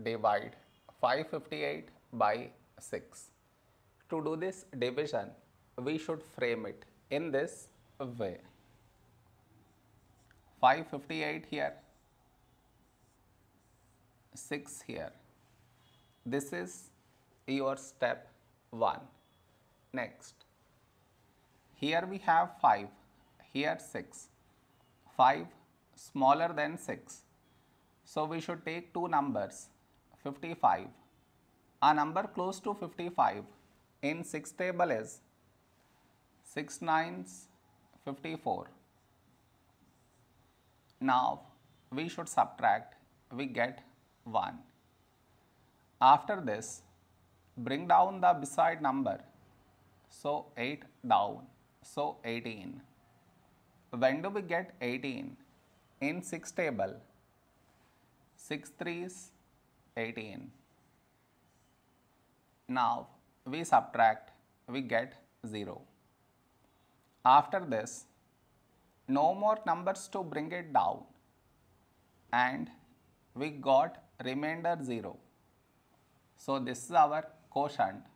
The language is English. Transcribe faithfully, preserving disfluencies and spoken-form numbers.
divide five hundred fifty-eight by six. To do this division, we should frame it in this way. five hundred fifty-eight here, six here. This is your step one. Next, here we have five, here six. five smaller than six. So we should take two numbers, fifty-five. A number close to fifty-five in six table is six nines fifty-four. Now we should subtract, we get one. After this, bring down the beside number, so eight down, so eighteen. When do we get eighteen? In six table, six threes, eighteen. Now we subtract, we get zero. After this, no more numbers to bring it down, and we got remainder zero. So this is our quotient.